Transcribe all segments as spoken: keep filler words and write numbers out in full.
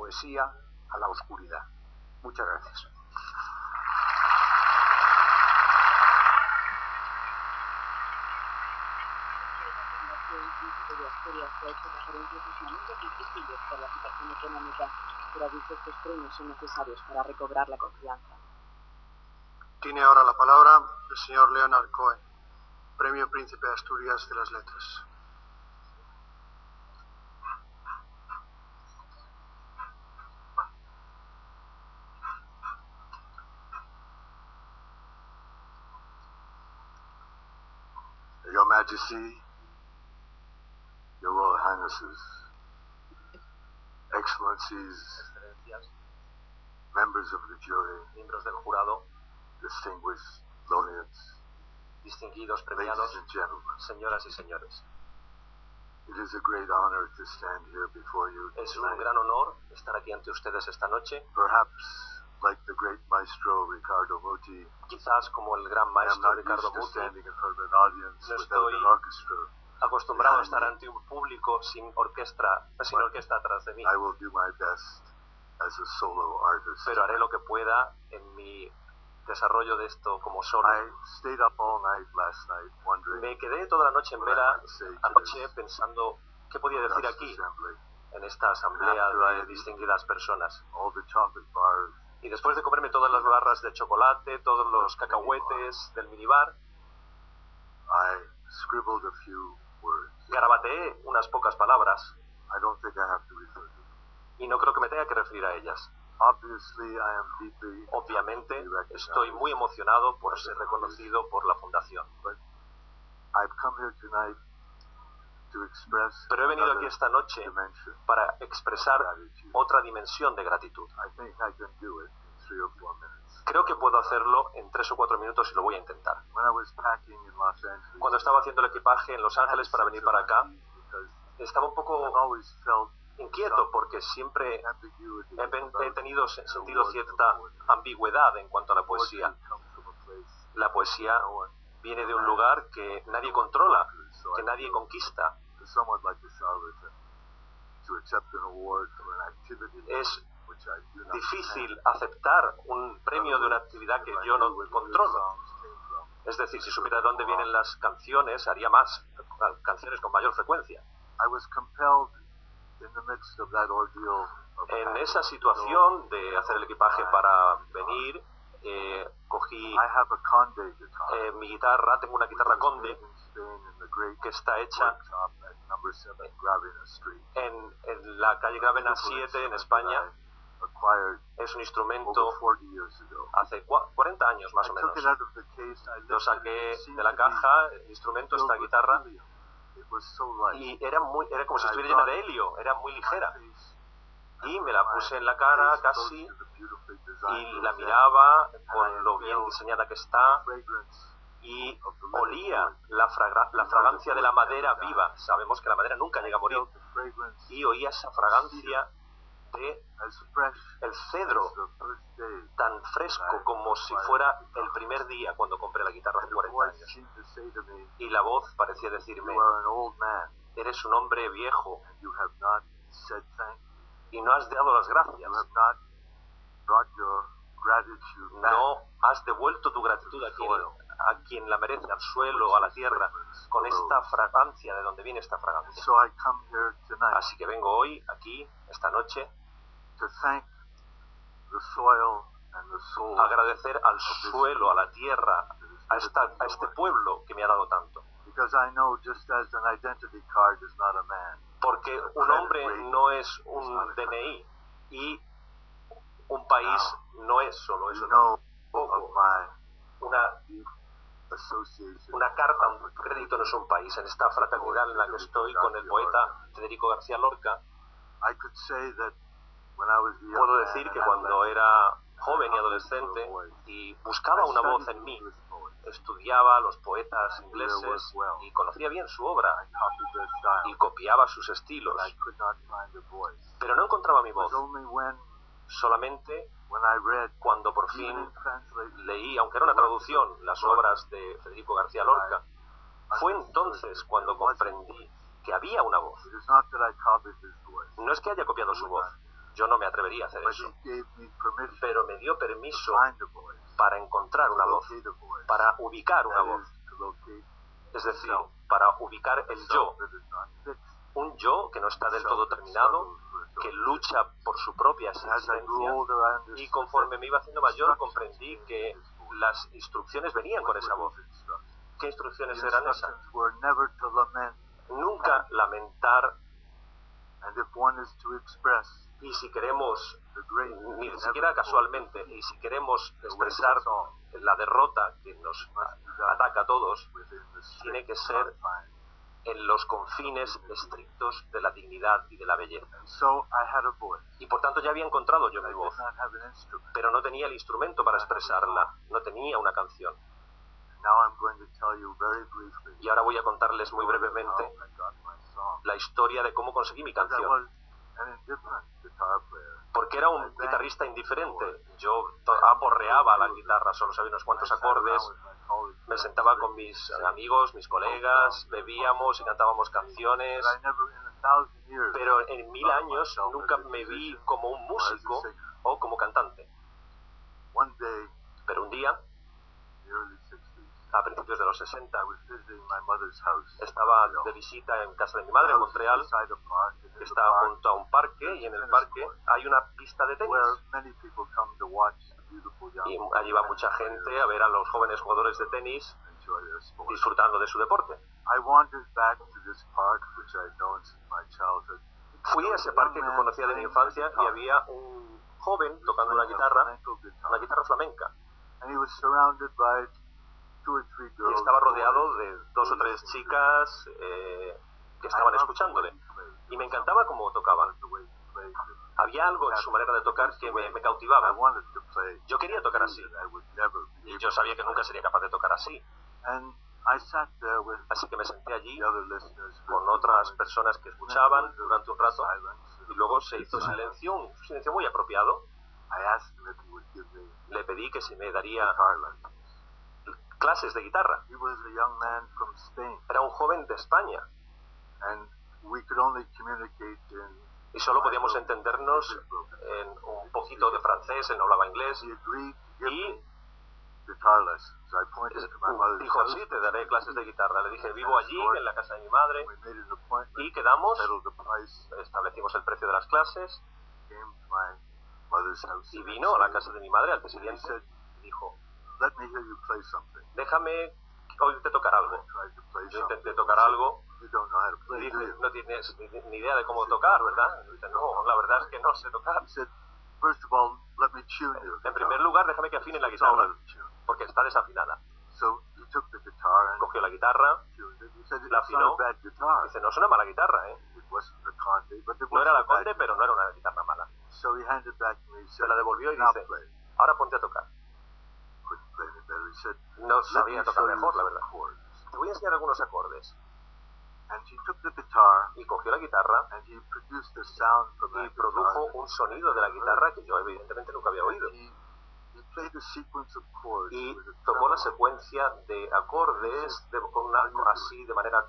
poesía a la oscuridad. Muchas gracias. De Asturias ha hecho referencia a sus momentos difíciles por la situación económica, pero dice que estos premios son necesarios para recobrar la confianza. Tiene ahora la palabra el señor Leonard Cohen, Premio Príncipe de Asturias de las Letras. Your Majesty, Your Royal Highnesses, Excellencies, members of the jury, miembros del jurado, distinguished laureates, distinguidos premiados, ladies and gentlemen, señoras y señores. it is a great honor to stand here before you Es un tonight. gran honor estar aquí ante ustedes esta noche. Perhaps, like the great maestro Ricardo Muti, Quizás como el gran I am maestro not Ricardo used to Muti, standing in front of an audience No without estoy an orchestra. acostumbrado a estar ante un público sin orquesta, sin orquesta atrás de mí. I will do my best as a solo artist. Pero haré lo que pueda en mi desarrollo de esto como solo. I stayed up all night last night wondering Me quedé toda la noche en what I vela might say to anoche this pensando qué podía decir august aquí assembly. en esta asamblea de distinguidas personas. All the chocolate bars, Y después de comerme todas las barras de chocolate, todos los cacahuetes del minibar, I scribbled a few words. garabateé unas pocas palabras I don't think I have to refer to them. y no creo que me tenga que referir a ellas. Obviously, I am deeply Obviamente, recognized, estoy muy emocionado por ser reconocido por la Fundación. but I've come here tonight to express Pero he venido aquí another esta noche dimension. para expresar Gratitude. otra dimensión de gratitud. I think I can do it in three or four minutes. Creo que puedo hacerlo en tres o cuatro minutos y lo voy a intentar. When I was packing in Los Angeles, Cuando estaba haciendo el equipaje en Los Ángeles para venir para acá, because estaba un I've poco always felt inquieto porque siempre ambiguity he, pen- about he tenido the sentido words cierta of poetry. ambigüedad en cuanto a la Poetry poesía. comes from a place La poesía no one viene de un lugar que nadie controla, so que I nadie feel conquista. somewhat like a charlatan to accept an award for an activity Es which I do not difícil command. aceptar un premio de una actividad que If I yo no knew where the controlo. songs came from, Es decir, si supiera de dónde vienen las canciones, haría más canciones con mayor frecuencia. I was compelled in the midst of that ordeal of En packing esa to situación go. de hacer el equipaje para venir, eh, cogí I have a Conde guitar. eh, mi guitarra, tengo una guitarra Conde in Spain in the great que está hecha workshop at number seven Gravina Street. en, en la calle Gravena siete en España. Acquired Es un over instrumento forty years ago. hace cua- cuarenta años más I o took menos. it out of the case. I Lo lifted saqué it. It seemed de la to caja, be el instrumento, filled esta with guitarra, helium. It was so light. y era muy era como si I estuviera llena brought de helio, era muy ligera. my face Y me la puse en la cara casi to the beautifully designed y la rosette. miraba con lo bien diseñada que está Fragrance y olía la, fragra- la fragancia de la madera viva. Sabemos que la madera nunca llega a morir. felt the fragrance Y oía esa fragancia de as fresh el cedro, as the first day. tan fresco como si fuera el primer día cuando compré la guitarra hace The cuarenta voice años. seemed to say to me, Y la voz parecía decirme, "You are an old man, eres un hombre viejo and you have not said thank you. y no has dado las gracias. You have not brought your gratitude back." No has devuelto tu gratitud a quien, a quien la merece, al suelo, a la tierra, con esta fragancia, de donde viene esta fragancia. So I come here tonight Así que vengo hoy, aquí, esta noche, to thank the soil and the soul a agradecer al suelo, a la tierra, a, esta, a este pueblo que me ha dado tanto. because I know just as an identity card is not a man, Porque un hombre no es un D N I y un país no es solo eso. you know ¿no? of my Una, deep association. una carta, un crédito no es un país. En esta fraternidad en la que estoy con el poeta Federico García Lorca, I could say that when I was a young puedo man decir and que cuando adolescent, era joven y adolescente y buscaba una voz en mí, estudiaba a los poetas ingleses y conocía bien su obra I copied their style, y copiaba sus estilos, but I could not find a voice. pero no encontraba mi It voz. was only when, Solamente when I read, cuando por even in fin translation, leí, aunque era una traducción, las obras de Federico García Lorca, fue entonces cuando comprendí que había una voz. it is not that I copied his voice, No es que haya copiado su voz, Yo no me atrevería a hacer but eso. he gave me permission Pero me dio to permiso find a voice, para encontrar to una voz, locate a voice, para ubicar una that voz. is, to locate Es decir, self, para ubicar el self yo. that is not fixed, Un yo que no está del self todo that terminado, struggles for its que own lucha por su propia existence. As I grew existencia. older, I understood Y conforme me iba haciendo mayor, that comprendí instructions que came with this voice. las instrucciones venían con What esa were voz. these instructions? ¿Qué The instrucciones eran esas? instructions were never to lament, Nunca lamentar, and if one is to express y si queremos, the great, ni siquiera casualmente, y si queremos expresar la derrota que nos ataca a todos, tiene que ser en los confines estrictos de la dignidad y de la belleza. And so I had a voice. Y por tanto ya había encontrado yo I mi did voz, not have an instrument. pero no tenía el instrumento para expresarla, no tenía una canción. Now I'm going to tell you very briefly Y ahora voy a contarles muy how brevemente I got my song. la historia de cómo conseguí mi Because I canción. was an indifferent guitar player. Porque era un guitarrista indiferente. Yo to- aporreaba la guitarra, solo sabía unos cuantos I sat around acordes. with my colleagues Me and sentaba sang, con mis amigos, mis colegas, bebíamos y cantábamos canciones. but I never in a thousand years Pero en mil años nunca me vi como un músico o como cantante. one day Pero un día, in the early sixties, a principios de los sesenta, I was visiting my mother's house. estaba de visita en casa de mi madre en Montreal, beside a park, and in que the está park junto a un parque, y en el parque hay una pista de tenis. where many people come to watch the beautiful young Y allí va mucha gente a ver a los jóvenes jugadores de tenis enjoy their sport. disfrutando de su deporte. I wandered back to this park, which I'd known since my childhood. Fui a ese parque que conocía de mi infancia y había un joven tocando una guitarra, una guitarra flamenca, And he was surrounded by two or three y girls. estaba rodeado de dos o tres chicas eh, que estaban escuchándole. Y me encantaba cómo tocaba. Había algo en su manera de tocar que me, me I cautivaba. wanted to play. Yo quería tocar así, I would never be y yo sabía que nunca sería capaz de tocar así. And I sat there with Así que me senté allí the other listeners con otras personas que escuchaban durante un rato, y luego se hizo silencio, un silencio muy apropiado. I asked him if he would give me Le pedí que si me daría guitar lessons. clases de guitarra. He was a young man from Spain, Era un joven de España and we could only communicate in y solo podíamos entendernos en un poquito de francés, él no hablaba inglés. He agreed to give Y me guitar lessons. I pointed to my mother's dijo, house. sí, te daré clases de guitarra. Le dije, vivo allí, en la casa de mi madre, We made an appointment, y quedamos, settled the price, establecimos el precio de las clases, came to my mother's house. y vino a la casa de mi madre al día He siguiente said, y dijo, let me hear you play something. déjame oírte tocar I algo. tried to play Yo something. intenté tocar algo, You don't know how to y play, do dije, you? no tienes ni, ni idea de cómo tocar, ¿verdad? Y dice, no, la verdad es que no sé tocar. He said, first of all, let me tune you. En primer lugar, déjame que afine la It's all guitarra, out of tune. porque está desafinada. So he took the guitar and Cogió la guitarra, tuned it. He said, la it's not afinó, a bad guitar. dice, no es una mala guitarra, ¿eh? It wasn't a Conde, but it No era wasn't la a bad Conde, pero no era una guitarra mala. So he handed back to me. He Se said, la devolvió y now dice, play. ahora ponte a tocar. Couldn't play any better. He said, No let me sabía tocar show you mejor, la some verdad. chords. Te voy a enseñar algunos acordes. And he took the guitar Y cogió la guitarra and he produced a sound from y that produjo guitar. un sonido de la guitarra que yo evidentemente nunca había oído. He, he played a sequence of chords Y with a tocó la tremolo. secuencia de acordes de, con una, así de manera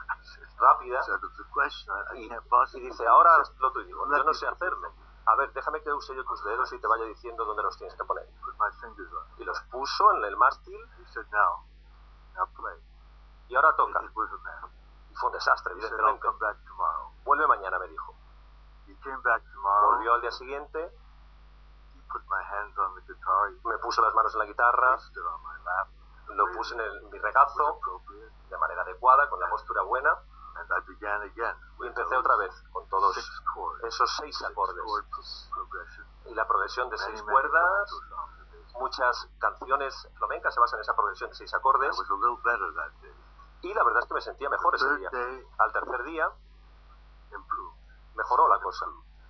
rápida, So there's a question. I, I y, can't y possibly. dice, ahora lo tuyo. Yo no sé hacerlo. A ver, déjame que use yo tus dedos y te vaya diciendo dónde los tienes que poner. Put my fingers on it. Y los puso en el mástil He said, now, now play. y ahora toca. It was a mess. Y fue un desastre, He said, I'll evidentemente. come back tomorrow. Vuelve mañana, me dijo. He came back tomorrow. Volvió al día siguiente, He put my hands on the guitar. He me puso las manos en la guitarra, placed it on my lap. lo puse en el, mi It was regazo appropriate. de manera adecuada, con la postura buena, And I began again. y with empecé those otra vez con todos six chords. esos seis Six acordes chord pro- progression. y la progresión de Many, seis many cuerdas. flamenco songs are based on Muchas canciones flamencas se basan en esa progresión de seis it. I acordes, was a little better that day. y la verdad es que me sentía mejor The ese third día. day Al tercer día improved. mejoró la cosa,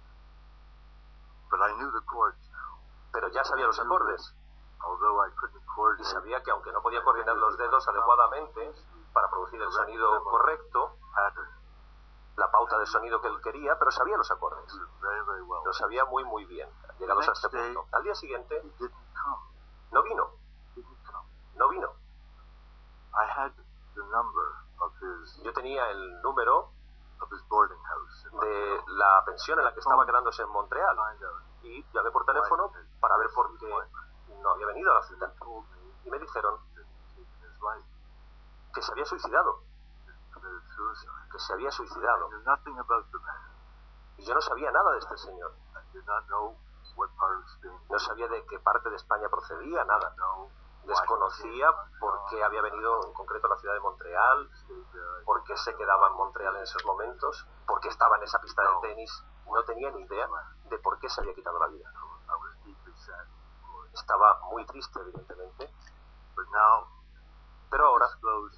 But I knew the chords now. pero ya sabía los acordes Although I couldn't y coordinate sabía que aunque no podía coordinar los dedos adecuadamente para producir el sonido correcto, pattern, la pauta de sonido que él quería, pero sabía los acordes. I knew it very, very well. Lo sabía muy muy bien, llegados a este punto. Al día siguiente He didn't come. no vino, Didn't come. no vino. I had the number of his Yo tenía el número of his boarding house. de la pensión en la que estaba quedándose en Montreal y llamé por teléfono para ver por qué no había venido a la cita. Y me dijeron que se había suicidado, que se había suicidado. Y yo no sabía nada de este señor. No sabía de qué parte de España procedía, nada. Desconocía por qué había venido en concreto a la ciudad de Montreal, por qué se quedaba en Montreal en esos momentos, por qué estaba en esa pista de tenis. No tenía ni idea de por qué se había quitado la vida. Estaba muy triste, evidentemente. Pero ahora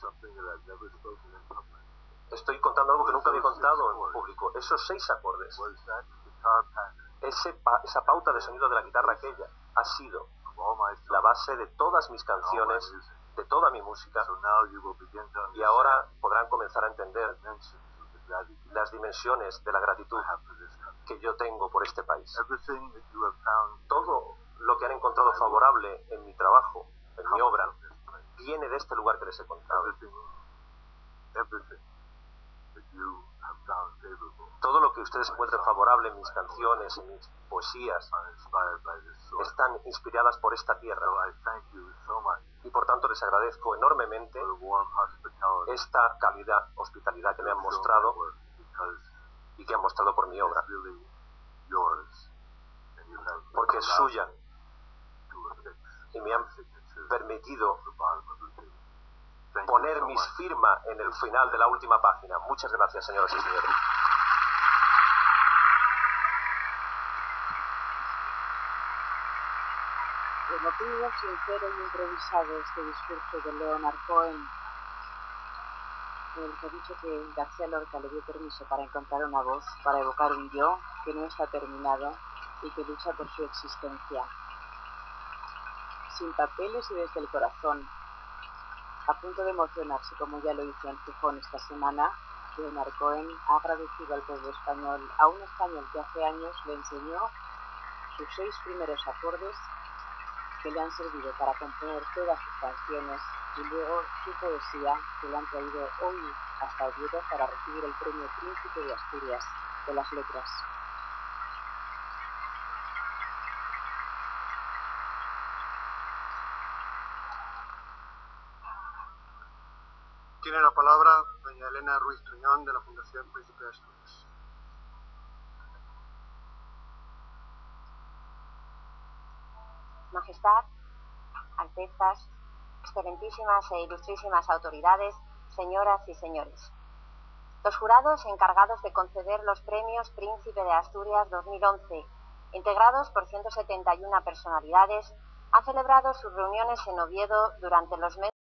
estoy contando algo que nunca había contado en público. Esos seis acordes, ese pa esa pauta de sonido de la guitarra aquella, ha sido la base de todas mis canciones, de toda mi música, y ahora podrán comenzar a entender las dimensiones de la gratitud que yo tengo por este país. Todo lo que han encontrado favorable en mi trabajo, en mi obra, viene de este lugar que les he contado. Todo lo que ustedes encuentren favorable en mis canciones, en mis poesías, están inspiradas por esta tierra. Y por tanto les agradezco enormemente esta calidad, hospitalidad que me han mostrado y que han mostrado por mi obra. Porque es suya y me han permitido poner mi firma en el final de la última página. Muchas gracias, señoras y señores. Emotivo, sincero y improvisado este discurso de Leonard Cohen, en el que ha dicho que García Lorca le dio permiso para encontrar una voz, para evocar un yo que no está terminado y que lucha por su existencia. Sin papeles y desde el corazón, a punto de emocionarse como ya lo hizo en Gijón esta semana, Leonard Cohen ha agradecido al pueblo español, a un español que hace años le enseñó sus seis primeros acordes que le han servido para componer todas sus canciones, y luego su poesía que le han traído hoy hasta Oviedo para recibir el premio Príncipe de Asturias de las Letras. Tiene la palabra doña Elena Ruiz Tuñón, de la Fundación Príncipe de Asturias. Majestad, Altezas, excelentísimas e ilustrísimas autoridades, señoras y señores. Los jurados encargados de conceder los premios Príncipe de Asturias dos mil once, integrados por ciento setenta y una personalidades, han celebrado sus reuniones en Oviedo durante los meses